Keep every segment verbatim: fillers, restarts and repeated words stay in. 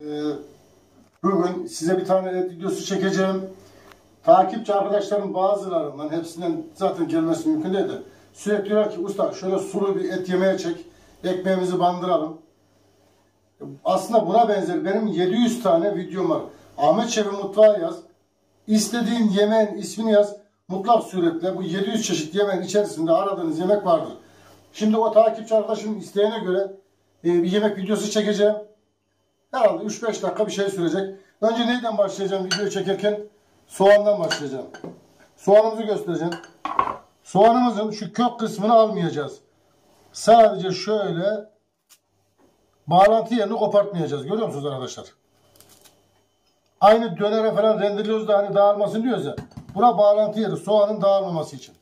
Ee, bugün size bir tane et videosu çekeceğim. Takipçi arkadaşlarım bazılarından, hepsinden zaten gelmesi mümkün değil de sürekli diyorlar ki usta şöyle sulu bir et yemeye çek, ekmeğimizi bandıralım. Aslında buna benzer benim yedi yüz tane videom var. Ahmet Şef'in mutfağı yaz. İstediğin yemeğin ismini yaz. Mutlak suretle bu yedi yüz çeşit yemeğin içerisinde aradığınız yemek vardır. Şimdi o takipçi arkadaşımın isteğine göre e, bir yemek videosu çekeceğim. Herhalde üç beş dakika bir şey sürecek. Önce neyden başlayacağım videoyu çekerken? Soğandan başlayacağım. Soğanımızı göstereceğim. Soğanımızın şu kök kısmını almayacağız. Sadece şöyle bağlantı yerini kopartmayacağız. Görüyor musunuz arkadaşlar? Aynı dönere falan rendeliyoruz da hani dağılmasın diyoruz ya. Bura bağlantı yeri. Soğanın dağılmaması için.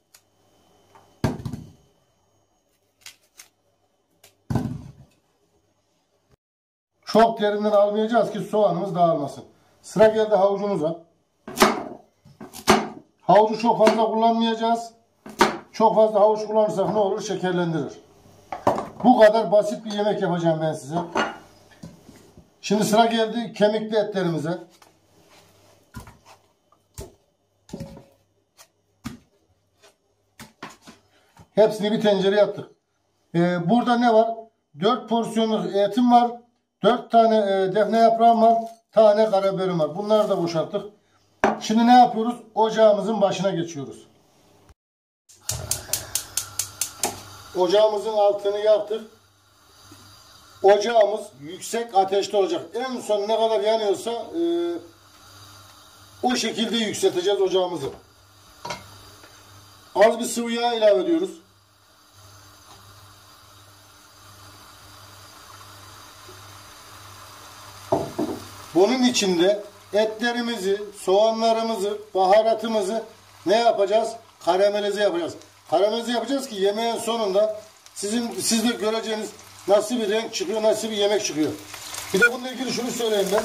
Çok derinden almayacağız ki soğanımız dağılmasın. Sıra geldi havucumuza. Havucu çok fazla kullanmayacağız. Çok fazla havuç kullanırsak ne olur? Şekerlendirir. Bu kadar basit bir yemek yapacağım ben size. Şimdi sıra geldi kemikli etlerimize. Hepsini bir tencereye attık. Ee, burada ne var? dört porsiyonluk etim var. dört tane e, defne yaprağım var. Tane karabiberim var. Bunları da boşalttık. Şimdi ne yapıyoruz? Ocağımızın başına geçiyoruz. Ocağımızın altını yaktık. Ocağımız yüksek ateşte olacak. En son ne kadar yanıyorsa e, o şekilde yükselteceğiz ocağımızı. Az bir sıvı yağ ilave ediyoruz. Bunun içinde etlerimizi, soğanlarımızı, baharatımızı ne yapacağız? Karamelize yapacağız. Karamelize yapacağız ki yemeğin sonunda sizin siz de göreceğiniz nasıl bir renk çıkıyor, nasıl bir yemek çıkıyor. Bir de bununla ilgili şunu söyleyeyim ben.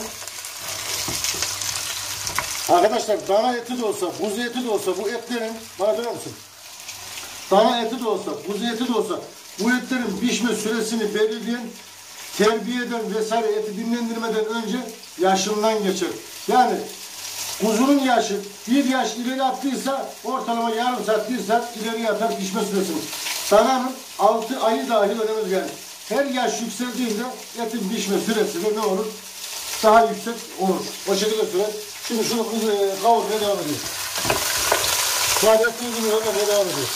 Arkadaşlar dana eti de olsa, kuzu eti de olsa bu etlerin, bana döner misin? Dana eti de olsa, kuzu eti de olsa bu etlerin pişme süresini belirleyen, terbiyeden vesaire eti dinlendirmeden önce yaşından geçer. Yani kuzunun yaşı bir yaş ileri attıysa ortalama yarım saat, bir saat ileri atar pişme süresini. Dananın altı ayı dahil önemli yani. Her yaş yükseldiğinde etin pişme süresi de ne olur? Daha yüksek olur. O şekilde sürer. Şimdi şunu e, kavurmaya devam ediyor. Şu an ettiğimiz gibi öyle devam ediyor.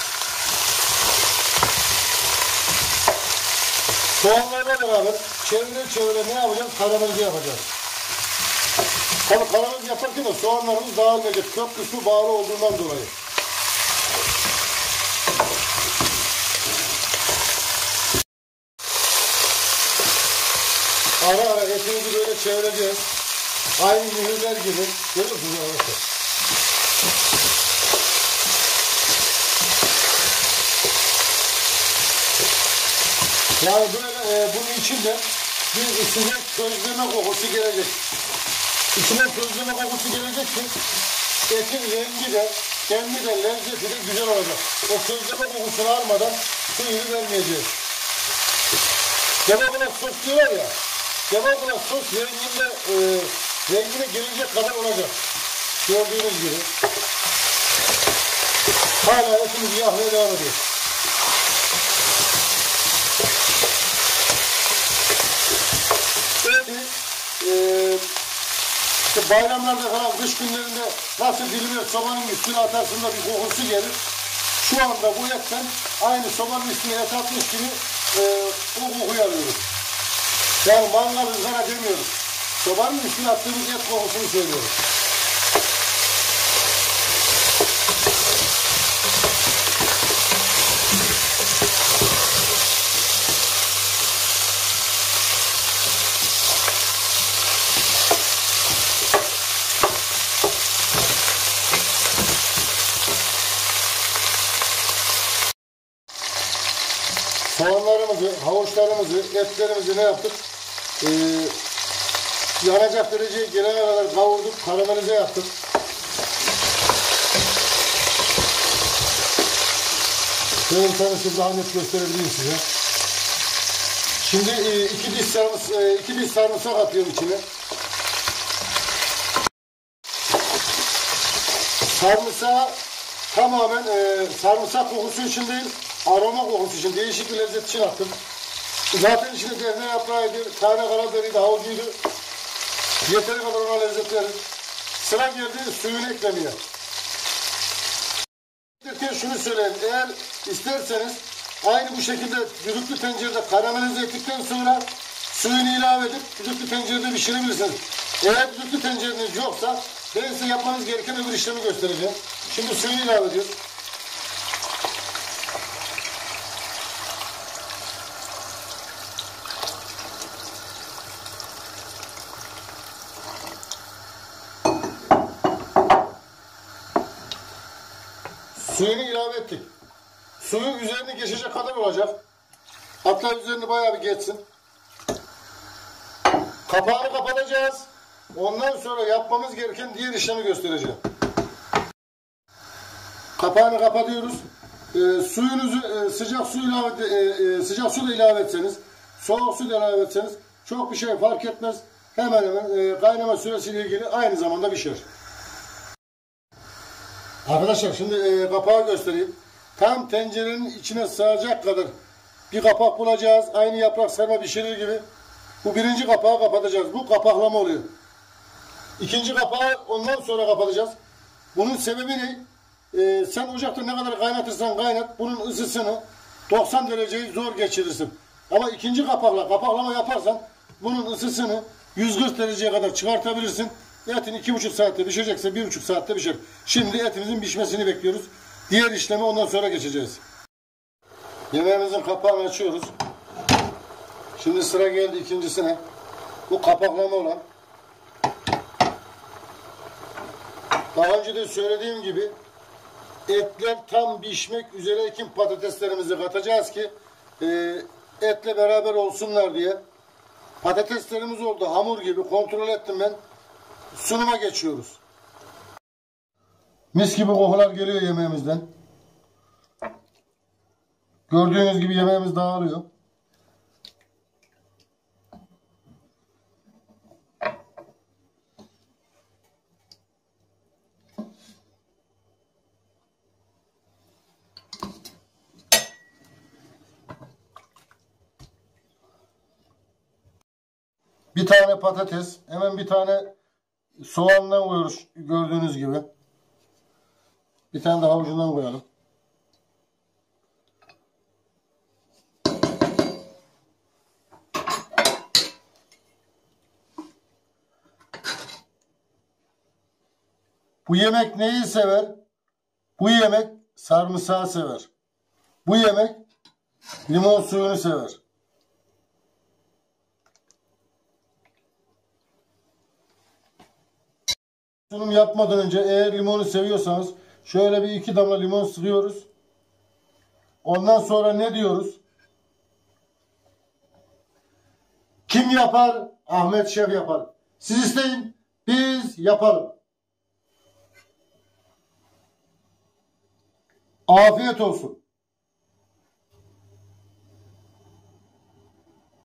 Soğanlarla beraber çevire çevire ne yapacağız? Karamelize yapacağız. Tabii karamelize yaparken de soğanlarımız dağılmayacak. Kök kısmı bağlı olduğundan dolayı. Ara ara etimizi böyle çevireceğiz. Aynı mühürler gibi. Görüyor musunuz arkadaşlar? Yani böyle e, bunun içinde bir size közleme kokusu gelecek. İçine közleme kokusu gelecek ki etin rengi de kendi de lezzeti de güzel olacak. O közleme kokusunu almadan şu ürünü vermeyeceğiz. Kebabına sos diyorlar ya. Kebabına sos renginde e, rengine girecek kadar olacak. Gördüğünüz gibi. Hala etimizi yakmaya devam ediyor. Ee, işte bayramlarda falan kış günlerinde nasıl dilime sobanın üstüne atarsın da bir kokusu gelir. Şu anda bu etten aynı sobanın üstüne et atmış gibi e, o kokuyu alıyoruz. Yani mangal ızgara demiyoruz. Sobanın üstüne attığımız et kokusunu söylüyoruz. Soğanlarımızı, havuçlarımızı, etlerimizi ne yaptık? Ee, yanacak dereceye gelene kadar kavurduk, karamelize yaptık. Şöyle bir tanesini daha net gösterebileyim size. Şimdi e, iki diş sarımsak, e, iki diş sarımsak atıyorum içine. Sarımsağı tamamen e, sarımsak kokusu için değil, aroma kokusu için, değişik bir lezzet için attım. Zaten içinde defne yaprağıydı, tane karabiberiydi, havucuydu. Yeteri kadar ona lezzet verir. Sıra geldi suyunu eklemeye. Şunu söyleyeyim, eğer isterseniz aynı bu şekilde düdüklü tencerede karamelize ettikten sonra suyunu ilave edip düdüklü tencerede pişirebilirsiniz. Eğer düdüklü tencereniz yoksa ben size yapmanız gereken öbür işlemi göstereceğim. Şimdi suyunu ilave ediyoruz. Suyunu ilave ettik. Suyun üzerine geçecek kadar olacak. Hatta üzerine bayağı bir geçsin. Kapağını kapatacağız. Ondan sonra yapmamız gereken diğer işlemi göstereceğim. Kapağını kapatıyoruz. Ee, suyunuzu e, sıcak su ilave e, e, sıcak su da ilave etseniz, soğuk su da ilave etseniz çok bir şey fark etmez. Hemen hemen e, kaynama süresiyle ilgili aynı zamanda pişer. Arkadaşlar şimdi e, kapağı göstereyim. Tam tencerenin içine sığacak kadar bir kapak bulacağız. Aynı yaprak sarma pişirir gibi. Bu birinci kapağı kapatacağız. Bu kapaklama oluyor. İkinci kapağı ondan sonra kapatacağız. Bunun sebebi ne? Ee, sen ocakta ne kadar kaynatırsan kaynat. Bunun ısısını doksan dereceyi zor geçirirsin. Ama ikinci kapakla kapaklama yaparsan bunun ısısını yüz kırk dereceye kadar çıkartabilirsin. Etin iki buçuk saatte pişecekse bir buçuk saatte pişer. Şimdi etimizin pişmesini bekliyoruz. Diğer işleme ondan sonra geçeceğiz. Yemeğimizin kapağını açıyoruz. Şimdi sıra geldi ikincisine. Bu kapaklama olan. Daha önce de söylediğim gibi etler tam pişmek üzereyken patateslerimizi katacağız ki e, etle beraber olsunlar diye. Patateslerimiz oldu hamur gibi, kontrol ettim ben. Sunuma geçiyoruz. Mis gibi kokular geliyor yemeğimizden. Gördüğünüz gibi yemeğimiz dağılıyor. Bir tane patates, hemen bir tane soğandan koyuyoruz gördüğünüz gibi. Bir tane de havucundan koyalım. Bu yemek neyi sever? Bu yemek sarımsağı sever. Bu yemek limon suyunu sever. Sunum yapmadan önce eğer limonu seviyorsanız şöyle bir iki damla limon sıkıyoruz. Ondan sonra ne diyoruz? Kim yapar? Ahmet Şef yapar. Siz isteyin, biz yapalım. Afiyet olsun.